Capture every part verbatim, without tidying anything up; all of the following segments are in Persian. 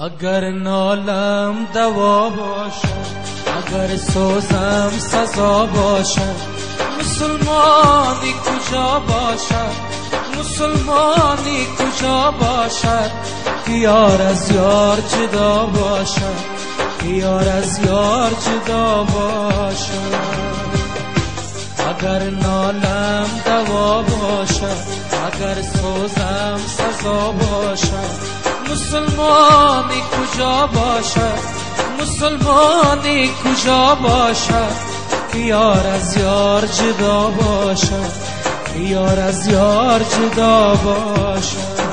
اگر نالم دوا باشد، اگر سوزم سزا باشد، مسلمانی کجا باشد، مسلمانی کجا باشد که یار از یار جدا باشد، که یار از یار جدا باشد. اگر نالم دوا باشد، اگر سوزم سزا باشد، مسلمانی کجا باشد، مسلمانی کجا باشد که یار از یار جدا باشد، که یار از یار جدا باشد.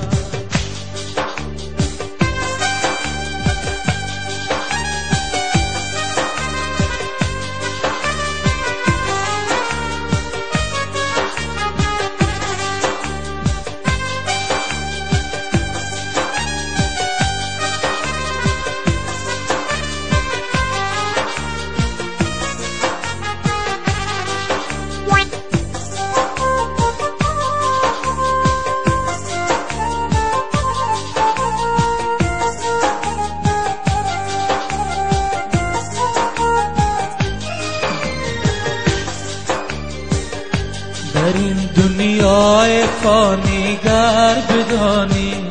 در این دنیای فانی گر بدانی،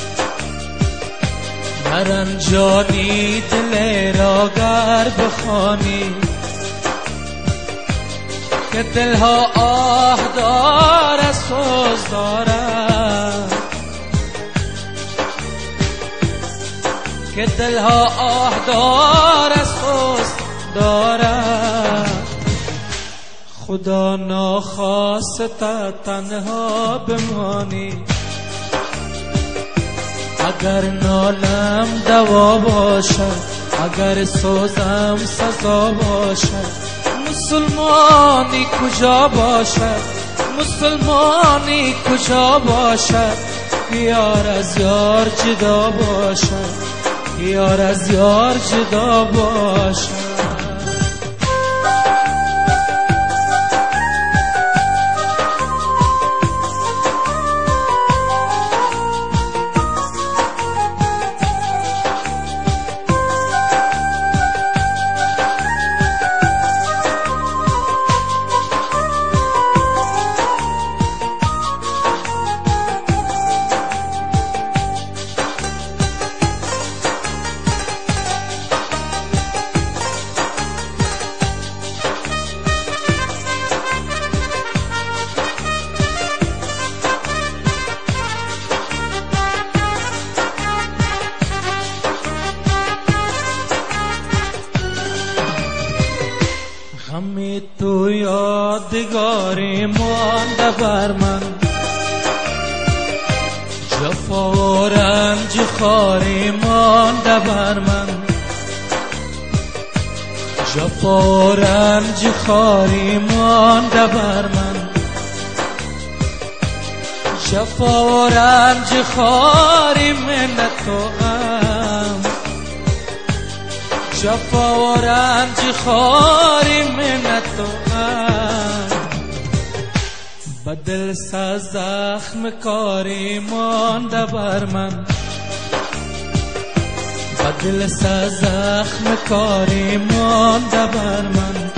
مرنجانی دل را گر بخوانی، که دلها آه دارد سوز دارد، که دلها آه دارد سوز دارد. خدا ناخواسته تنها بمانی، اگر نالم دوا باشد، اگر سوزم سزا باشد، مسلمانی کجا باشد، مسلمانی کجا باشد که یار از یار جدا باشد، که یار از یار جدا باشد. غم تو یادگاری مانده بر من، جفا و رنج خواری مانده بر من، جفا و رنج خواری مانده بر من، جفا و رنج خواری منت و غم، جفا و رنج خواری منت و غم. بدل سا زخم کاری مانده بر من، بدل سا زخم کاری مانده بر من.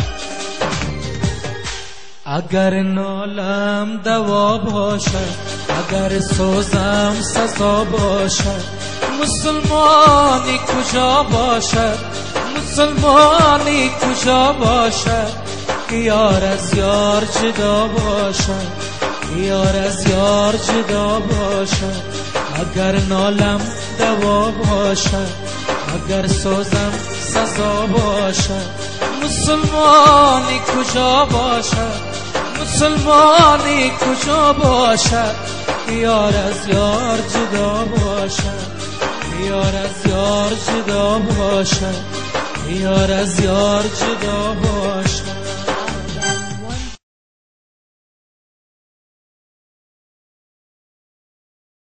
اگر نالم دوا باشد، اگر سوزم سزا باشد، مسلمانی کجا باشد، مسلمانی کجا باشد که یار از یار جدا باشد، که یار از یار جدا باشد. اگر نالم دوا باشد، اگر سوزم سزا باشد، مسلمانی کجا باشد، مسلمانی کجا باشد که یار از یار جدا باشد، که یار از یار جدا باشد، که یار از یار جدا باشد.